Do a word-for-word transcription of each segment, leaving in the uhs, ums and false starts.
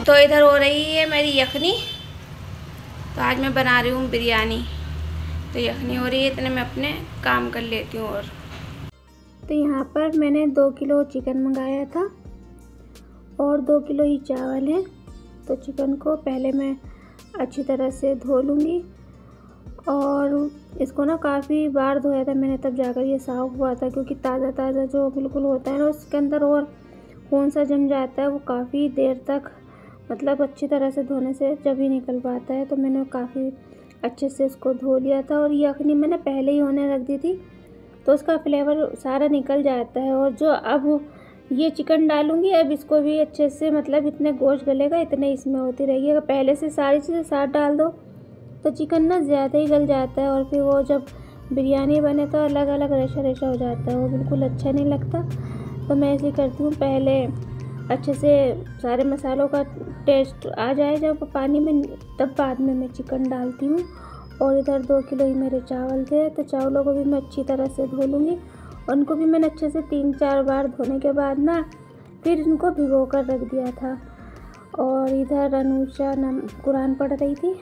तो इधर हो रही है मेरी यखनी। तो आज मैं बना रही हूँ बिरयानी। तो यखनी हो रही है, इतने मैं अपने काम कर लेती हूँ। और तो यहाँ पर मैंने दो किलो चिकन मंगाया था और दो किलो ही चावल है। तो चिकन को पहले मैं अच्छी तरह से धो लूँगी और इसको ना काफ़ी बार धोया था मैंने, तब जाकर ये साफ़ हुआ था, क्योंकि ताज़ा ताज़ा जो बिल्कुल होता है ना उसके अंदर और खून सा जम जाता है, वो काफ़ी देर तक मतलब अच्छी तरह से धोने से जब ही निकल पाता है। तो मैंने काफ़ी अच्छे से इसको धो लिया था और यखनी मैंने पहले ही होने रख दी थी, तो उसका फ्लेवर सारा निकल जाता है। और जो अब ये चिकन डालूँगी, अब इसको भी अच्छे से मतलब इतने गोश्त गलेगा इतने इसमें होती रहेगी। अगर पहले से सारी चीज़ें साथ डाल दो तो चिकन ना ज़्यादा ही गल जाता है और फिर वो जब बिरयानी बने तो अलग अलग रेशा रेशा हो जाता है, वो बिल्कुल अच्छा नहीं लगता। तो मैं ऐसे करती हूँ, पहले अच्छे से सारे मसालों का टेस्ट आ जाए जब पानी में, तब बाद में मैं चिकन डालती हूँ। और इधर दो किलो ही मेरे चावल थे, तो चावलों को भी मैं अच्छी तरह से धो लूँगी। उनको भी मैंने अच्छे से तीन चार बार धोने के बाद ना फिर इनको भिगो कर रख दिया था। और इधर अनुषा नम कुरान पढ़ रही थी।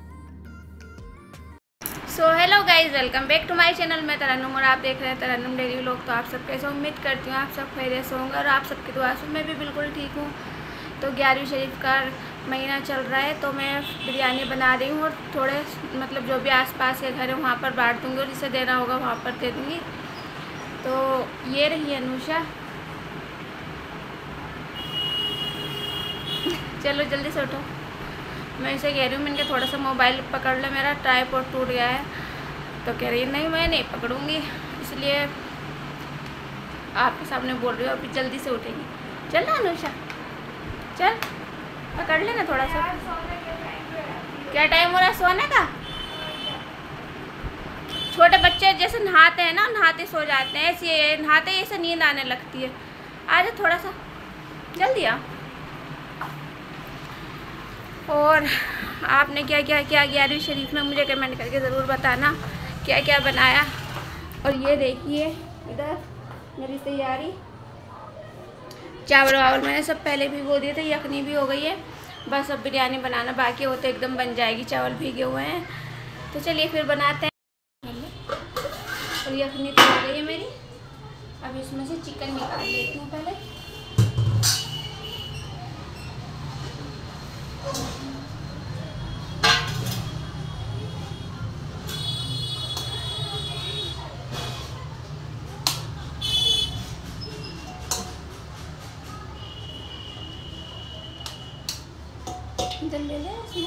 So hello guys, welcome back to my channel. मैं तरन्नुम और आप देख रहे हैं तरन्नुम डेली व्लॉग। तो आप सब कैसे, उम्मीद करती हूँ आप सब खैरियत से होंगे और आप सबकी दुआ से मैं भी बिल्कुल ठीक हूँ। तो ग्यारहवीं शरीफ का महीना चल रहा है, तो मैं बिरयानी बना रही हूँ और थोड़े मतलब जो भी आसपास के घर है वहाँ पर बांट दूँगी और जिसे देना होगा वहाँ पर दे दूँगी। तो ये रही अनुषा। चलो जल्दी से उठो। मैं इसे कह रही हूँ, मैंने थोड़ा सा मोबाइल पकड़ लो, मेरा ट्राइपॉड टूट गया है। तो कह रही है नहीं मैं नहीं पकड़ूंगी, इसलिए आपके सामने बोल रही हूँ। अभी जल्दी से उठेगी। चल ना अनुषा, चल पकड़ लेना थोड़ा सा। क्या टाइम हो रहा है सोने का? छोटे बच्चे जैसे नहाते हैं ना, नहाते सो जाते हैं, ऐसे नहाते ही ऐसे नींद आने लगती है। आ जा थोड़ा सा जल्दी आ। और आपने क्या क्या किया ग्यारहवीं शरीफ में, मुझे कमेंट करके ज़रूर बताना क्या क्या बनाया। और ये देखिए इधर मेरी तैयारी, चावल वावल मैंने सब पहले भिगो दिए थे, यखनी भी हो गई है, बस अब बिरयानी बनाना बाकी हो तो एकदम बन जाएगी। चावल भीगे हुए हैं, तो चलिए फिर बनाते हैं। और यखनी तो हो गई है मेरी, अब इसमें से चिकन निकाल लेती हूँ पहले। ले ले इसमें।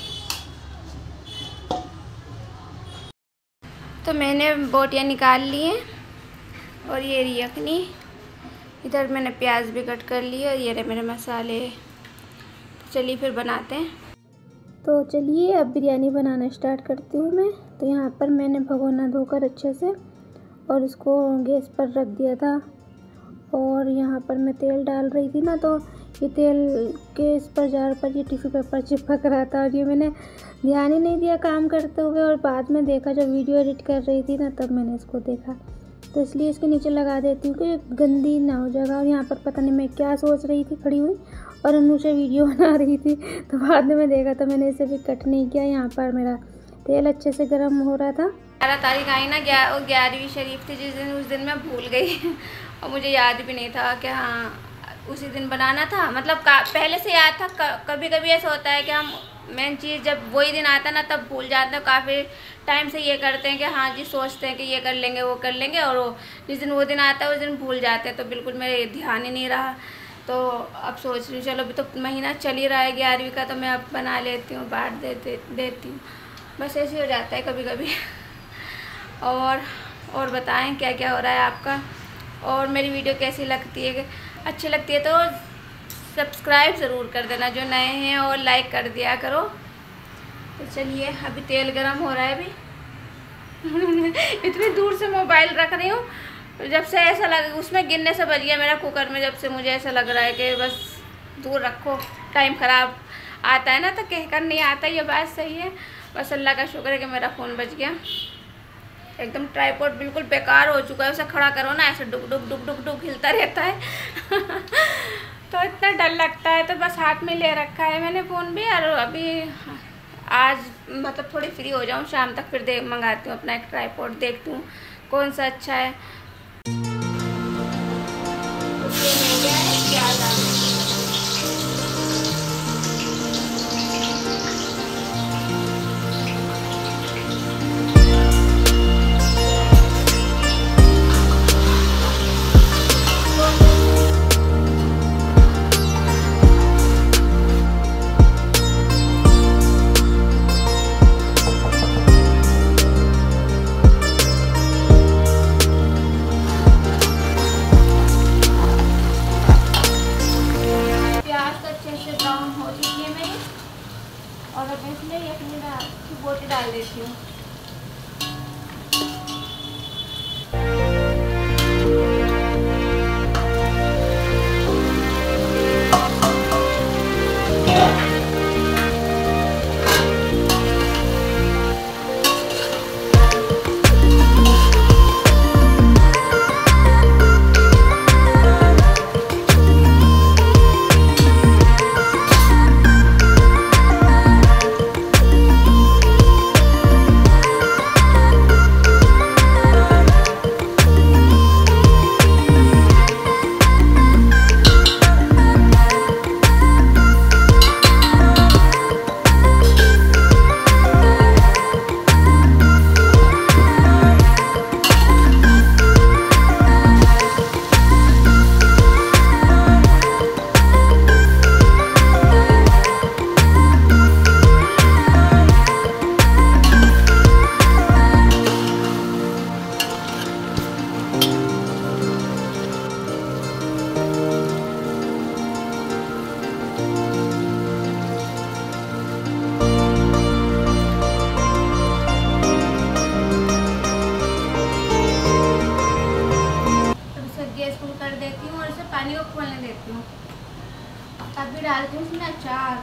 तो मैंने बोटियाँ निकाल ली हैं और ये रही यखनी। इधर मैंने प्याज भी कट कर ली और ये रहे मेरे मसाले। तो चलिए फिर बनाते हैं। तो चलिए अब बिरयानी बनाना स्टार्ट करती हूँ मैं। तो यहाँ पर मैंने भगोना धोकर अच्छे से और इसको गैस पर रख दिया था। और यहाँ पर मैं तेल डाल रही थी ना, तो ये तेल के इस पर जार पर ये टिश्यू पेपर चिपक रहा था और ये मैंने ध्यान ही नहीं दिया काम करते हुए। और बाद में देखा, जब वीडियो एडिट कर रही थी ना, तब मैंने इसको देखा। तो इसलिए इसके नीचे लगा देती हूँ कि गंदी ना हो जाएगा। और यहाँ पर पता नहीं मैं क्या सोच रही थी खड़ी हुई, और अनुषा वीडियो बना रही थी, तो बाद में मैं देखा तो मैंने इसे भी कट नहीं किया। यहाँ पर मेरा तेल अच्छे से गर्म हो रहा था। ग्यारह तारीख आई ना, ग्यारहवीं शरीफ थी जिस दिन, उस दिन मैं भूल गई और मुझे याद भी नहीं था कि हाँ उसी दिन बनाना था। मतलब पहले से याद था, कभी कभी ऐसा होता है कि हम मेन चीज़ जब वही दिन आता है ना तब भूल जाते हैं। काफ़ी टाइम से ये करते हैं कि हाँ जी सोचते हैं कि ये कर लेंगे वो कर लेंगे, और वो जिस दिन वो दिन आता है उस दिन भूल जाते हैं। तो बिल्कुल मेरे ध्यान ही नहीं रहा। तो अब सोच रही हूँ चलो अभी तो महीना चल ही रहा है ग्यारहवीं का, तो मैं अब बना लेती हूँ, बांट देते देती हूँ। बस ऐसे हो जाता है कभी कभी। और और बताएं क्या क्या हो रहा है आपका, और मेरी वीडियो कैसी लगती है। अच्छी लगती है तो सब्सक्राइब ज़रूर कर देना जो नए हैं, और लाइक कर दिया करो। तो चलिए अभी तेल गरम हो रहा है। अभी इतनी दूर से मोबाइल रख रही हूँ, जब से ऐसा लग उसमें गिरने से बच गया मेरा कुकर में, जब से मुझे ऐसा लग रहा है कि बस दूर रखो, टाइम ख़राब आता है ना तो कहकर नहीं आता। ये बात सही है। बस अल्लाह का शुक्र है कि मेरा फ़ोन बच गया। एकदम ट्राइपॉड बिल्कुल बेकार हो चुका है, उसे खड़ा करो ना ऐसे डुक डुक डुक डुक डुक हिलता रहता है। तो इतना डर लगता है तो बस हाथ में ले रखा है मैंने फ़ोन भी। और अभी आज मतलब थोड़ी फ्री हो जाऊँ शाम तक, फिर देख मंगाती हूँ अपना एक ट्राइपॉड, देखती हूँ कौन सा अच्छा है। और अब इसमें यखनी डाल बोटी डाल देती हूँ। पानी को खोलने देती हूँ, तभी डालती हूँ उसमें अचार।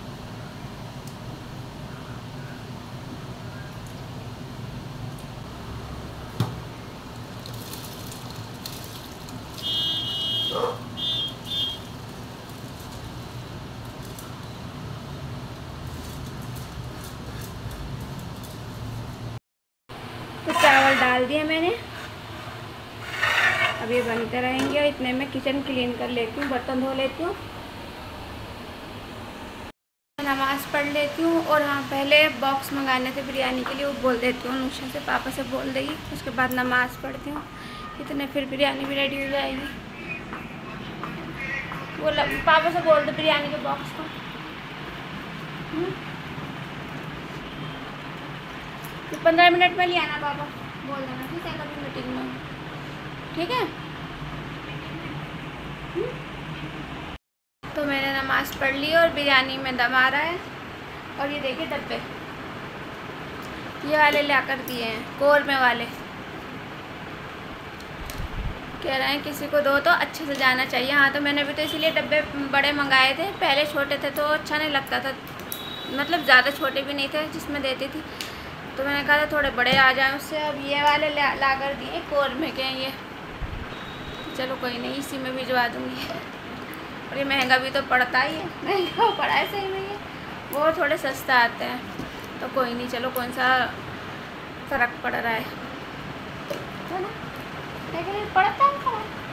तो चावल डाल दिए मैंने, अब ये बनते रहेंगे। इतने में किचन क्लीन कर लेती हूँ, बर्तन धो लेती हूँ, नमाज़ पढ़ लेती हूँ। और हाँ, पहले बॉक्स मंगाने थे बिरयानी के लिए, वो बोल देती हूँ अनुषा से, पापा से बोल देगी, उसके बाद नमाज़ पढ़ती हूँ। इतने फिर बिरयानी भी रेडी हो जाएगी। वो पापा से बोल दो बिरयानी के बॉक्स को। तो पंद्रह मिनट में ले आना पापा, बोल देना, ठीक है? कभी मीटिंग में, ठीक है? तो मैंने नमाज़ पढ़ ली और बिरयानी में दम आ रहा है। और ये देखिए डब्बे, ये वाले ला कर दिए हैं, कोरमे वाले। कह रहे हैं किसी को दो तो अच्छे से जाना चाहिए। हाँ, तो मैंने भी तो इसीलिए डब्बे बड़े मंगाए थे। पहले छोटे थे तो अच्छा नहीं लगता था, मतलब ज़्यादा छोटे भी नहीं थे जिसमें देती थी, तो मैंने कहा था थोड़े बड़े आ जाएं उससे। अब ये वाले ला, ला कर दिए, कोरमे के हैं ये। चलो कोई नहीं, इसी में भिजवा दूँगी। और ये महंगा भी तो पड़ता ही है, महंगा पड़ा है सही में। ये वो थोड़े सस्ता आते हैं, तो कोई नहीं, चलो कौन सा फ़र्क पड़ रहा है, है ना? लेकिन पड़ता है,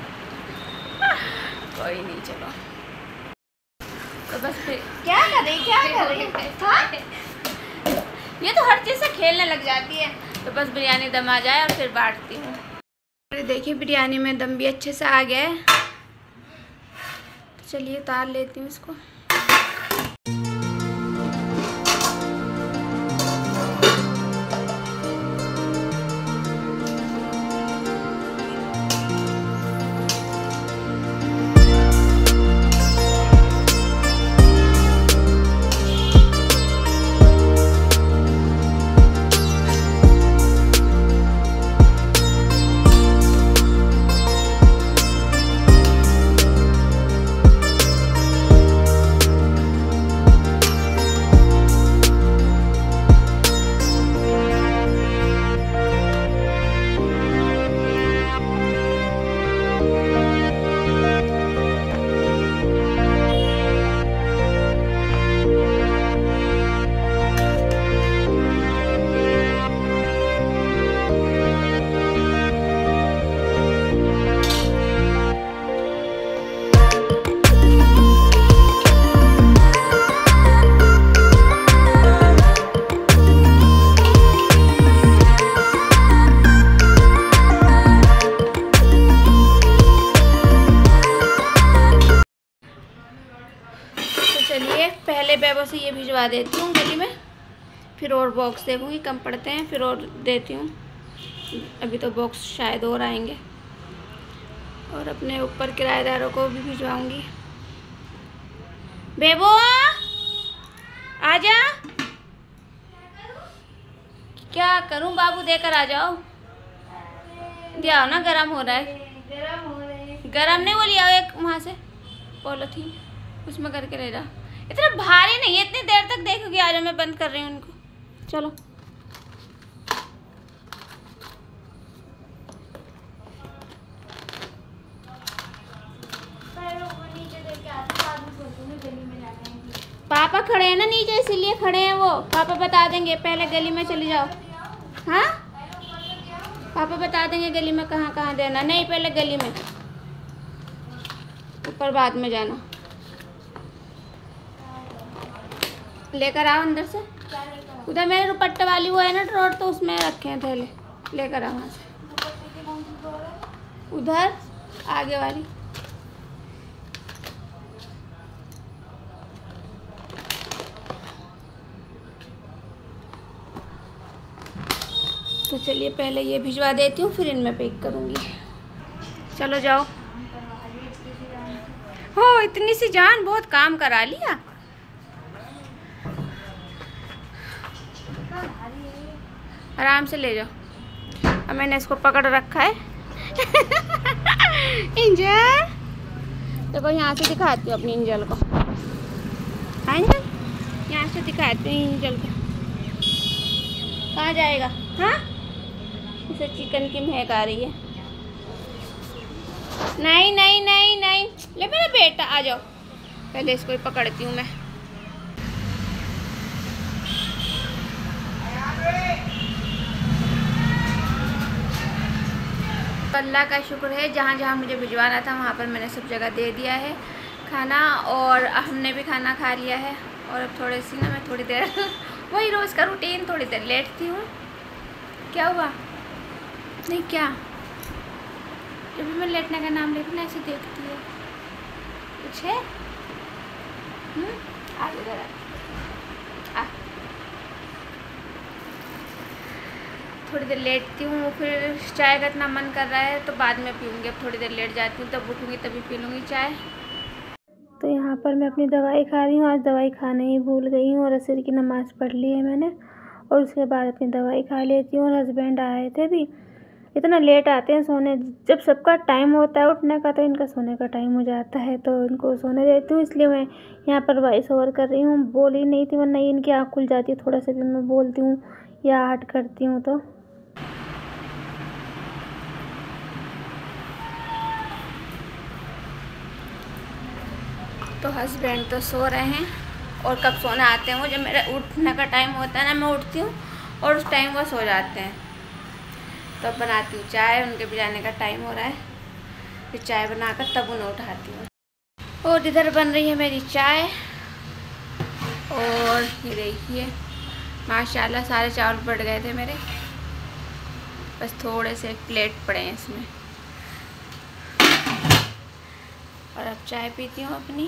कोई नहीं, चलो। तो बस फिर क्या करें, क्या करें? ये तो हर चीज़ से खेलने लग जाती है। तो बस बिरयानी दम आ जाए और फिर बांटती हूँ। देखिए बिरयानी में दम भी अच्छे से आ गया है, तो चलिए उतार लेती हूँ इसको। से ये भिजवा देती हूँ गली में, फिर और बॉक्स देखूँगी कम पड़ते हैं फिर और देती हूँ। अभी तो बॉक्स शायद और आएंगे। और अपने ऊपर किराएदारों को भी भिजवाऊँगी। बेबो आजा। क्या करूँ बाबू, देकर आ जाओ। दिया ना, गरम हो रहा है। गरम नहीं, वो लिया एक वहाँ से पॉलिथीन, उसमें करके ले जा। इतना भारी नहीं है, इतनी देर तक देखोगी। आज मैं बंद कर रही हूँ उनको। चलो पापा खड़े हैं ना नीचे, इसीलिए खड़े हैं वो। पापा बता देंगे, पहले गली में चली जाओ। हाँ पापा बता देंगे गली में कहाँ कहाँ देना। नहीं, पहले गली में, ऊपर बाद में जाना। लेकर आओ अंदर से। उधर मेरे दुपट्टे वाली वो है ना ड्रॉर, तो उसमें रखे हैं थैले। लेकर आओ वहाँ से, उधर आगे वाली। तो चलिए पहले ये भिजवा देती हूँ, फिर इनमें पैक करूँगी। चलो जाओ। हो इतनी सी जान, बहुत काम करा लिया। आराम से ले जाओ। अब मैंने इसको पकड़ रखा है। इंजल देखो, यहाँ से दिखाती हूँ अपनी इंजल को। हाँ इंजल, यहाँ से दिखाती हूँ इंजल को। कहाँ जाएगा? हाँ, इसे चिकन की महक आ रही है। नहीं नहीं नहीं नहीं, ले मेरा बेटा आ जाओ। पहले इसको ही पकड़ती हूँ मैं। अल्लाह का शुक्र है, जहाँ जहाँ मुझे भिजवाना था वहाँ पर मैंने सब जगह दे दिया है खाना। और हमने भी खाना खा लिया है। और अब थोड़ी सी ना मैं थोड़ी देर वही रोज़ का रूटीन, थोड़ी देर लेटती हूँ। क्या हुआ? नहीं क्या, जब भी मैं लेटने का नाम लेती ना ऐसे देखती है। कुछ है? हम्म, आ इधर आ। थोड़ी देर लेटती हूँ, फिर चाय का इतना मन कर रहा है तो बाद में पीऊँगी। अब थोड़ी देर लेट जाती हूँ, तब उठूँगी तभी पी लूँगी चाय। तो यहाँ पर मैं अपनी दवाई खा रही हूँ। आज दवाई खाने ही भूल गई हूँ और असर की नमाज़ पढ़ ली है मैंने, और उसके बाद अपनी दवाई खा लेती हूँ। और हस्बैंड आए थे भी, इतना लेट आते हैं सोने। जब सबका टाइम होता है उठने का, तो इनका सोने का टाइम हो जाता है, तो इनको सोने देती हूँ। इसलिए मैं यहाँ पर वॉइस ओवर कर रही हूँ। बोली नहीं थी, वरना इनकी आँख खुल जाती है थोड़ा सा भी मैं बोलती हूँ या हट करती हूँ तो। तो हस्बैंड तो सो रहे हैं, और कब सोने आते हैं वो, जब मेरा उठने का टाइम होता है ना, मैं उठती हूँ और उस टाइम वो सो जाते हैं। तो अब बनाती हूँ चाय, उनके भी जाने का टाइम हो रहा है। फिर चाय बनाकर तब उन्हें उठाती हूँ। और इधर बन रही है मेरी चाय। और ये देखिए माशाल्लाह सारे चावल बढ़ गए थे मेरे, बस थोड़े से प्लेट पड़े हैं इसमें। और अब चाय पीती हूँ अपनी।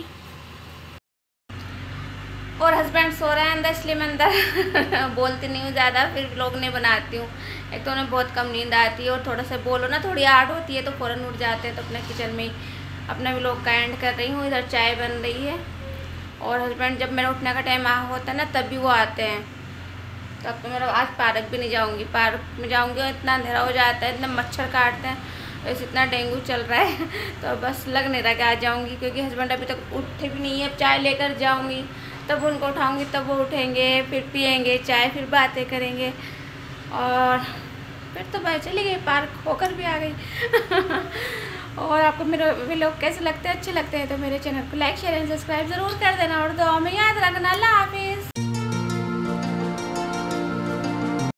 और हस्बैंड सो रहे हैं अंदर, इसलिए मैं अंदर बोलती नहीं हूँ ज़्यादा, फिर व्लॉग नहीं बनाती हूँ। एक तो उन्हें बहुत कम नींद आती है, और थोड़ा सा बोलो ना थोड़ी आहट होती है तो फ़ौरन उठ जाते हैं। तो अपने किचन में ही अपना व्लॉग का एंड कर रही हूँ। इधर चाय बन रही है, और हस्बैंड जब मेरा उठने का टाइम होता है ना तभी वो आते हैं। तो अब तो मेरा आज पार्क भी नहीं जाऊँगी। पार्क में जाऊँगी और इतना अंधेरा हो जाता है, इतना मच्छर काटते हैं, वैसे इतना डेंगू चल रहा है। तो बस लग नहीं रहा कि आ जाऊँगी, क्योंकि हस्बैंड अभी तक उठे भी नहीं है। अब चाय लेकर जाऊँगी, तब उनको उठाऊँगी, तब वो उठेंगे, फिर पियेंगे चाय, फिर बातें करेंगे। और फिर तो मैं चली गई, पार्क होकर भी आ गई। और आपको मेरे व्लॉग कैसे लगते हैं? अच्छे लगते हैं तो मेरे चैनल को लाइक शेयर एंड सब्सक्राइब ज़रूर कर देना, और दुआ में याद रखना। अल्लाह हाफिज़।